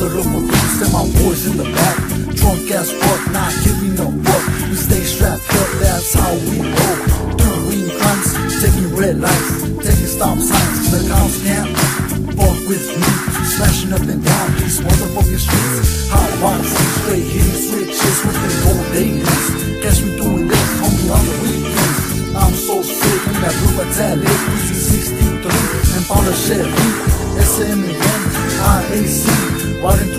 the local dudes and my boys in the back. Drunk as fuck, not giving a fuck. We stay strapped up, that's how we roll. Doing crimes, taking red lights, taking stop signs. The cops can't fuck with me. Smashing up and down these motherfucking streets. Hot ones, straight hitting switches with the gold dailies. Catch me doing this, homie, on the weekends. I'm so sick in that blue metallic, using 63 and found a Chevy. Ese Maniac, riding